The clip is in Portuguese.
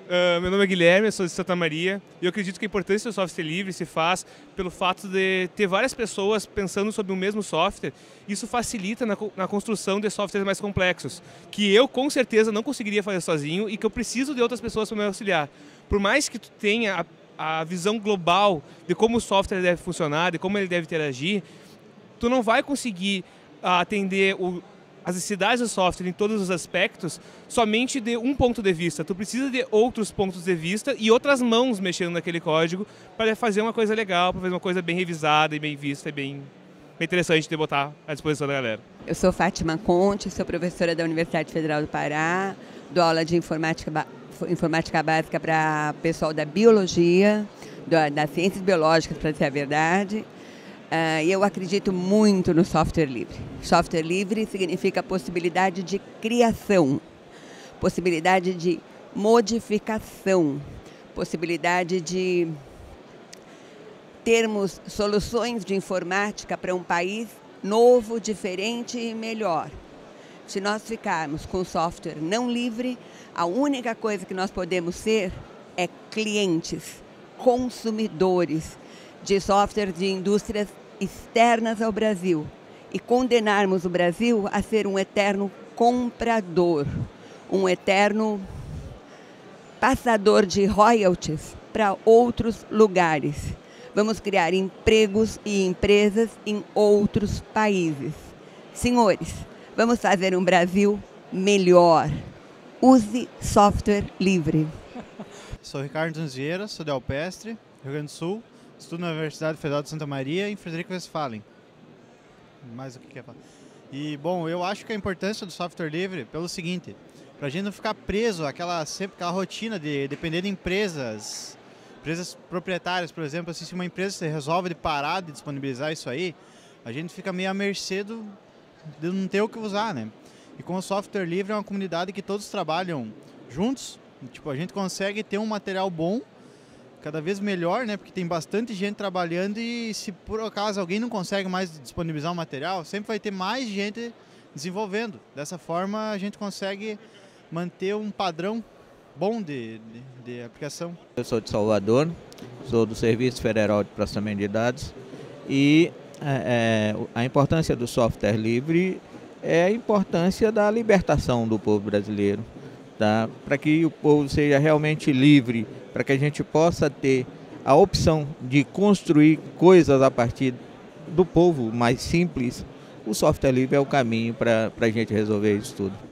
Meu nome é Guilherme, eu sou de Santa Maria e eu acredito que a importância do software livre se faz pelo fato de ter várias pessoas pensando sobre o mesmo software. Isso facilita na construção de softwares mais complexos, que eu com certeza não conseguiria fazer sozinho e que eu preciso de outras pessoas para me auxiliar. Por mais que tu tenha a visão global de como o software deve funcionar, de como ele deve interagir, tu não vai conseguir atender as necessidades do software em todos os aspectos somente de um ponto de vista. Tu precisa de outros pontos de vista e outras mãos mexendo naquele código para fazer uma coisa legal, para fazer uma coisa bem revisada e bem vista e bem interessante de botar à disposição da galera. Eu sou Fátima Conte, sou professora da Universidade Federal do Pará, dou aula de informática básica para pessoal da biologia, das ciências biológicas, para dizer a verdade. E eu acredito muito no software livre. Software livre significa possibilidade de criação, possibilidade de modificação, possibilidade de termos soluções de informática para um país novo, diferente e melhor. Se nós ficarmos com software não livre, a única coisa que nós podemos ser é clientes, consumidores de software de indústrias externas ao Brasil e condenarmos o Brasil a ser um eterno comprador, um eterno passador de royalties para outros lugares. Vamos criar empregos e empresas em outros países. Senhores, vamos fazer um Brasil melhor. Use software livre. Sou Ricardo Nunes Vieira, sou de Alpestre, Rio Grande do Sul. Estudo na Universidade Federal de Santa Maria em Frederico Westphalen. Mais o que quer falar? E, bom, eu acho que a importância do software livre pelo seguinte, para a gente não ficar preso àquela rotina de depender de empresas proprietárias, por exemplo, assim, se uma empresa resolve parar de disponibilizar isso aí, a gente fica meio à mercê de não ter o que usar, né? E com o software livre é uma comunidade que todos trabalham juntos, tipo, a gente consegue ter um material bom, cada vez melhor, né? Porque tem bastante gente trabalhando e se por acaso alguém não consegue mais disponibilizar um material, sempre vai ter mais gente desenvolvendo. Dessa forma a gente consegue manter um padrão bom de aplicação. Eu sou de Salvador, sou do Serviço Federal de Processamento de Dados e a importância do software livre é a importância da libertação do povo brasileiro, tá? Para que o povo seja realmente livre, para que a gente possa ter a opção de construir coisas a partir do povo mais simples, o software livre é o caminho para a gente resolver isso tudo.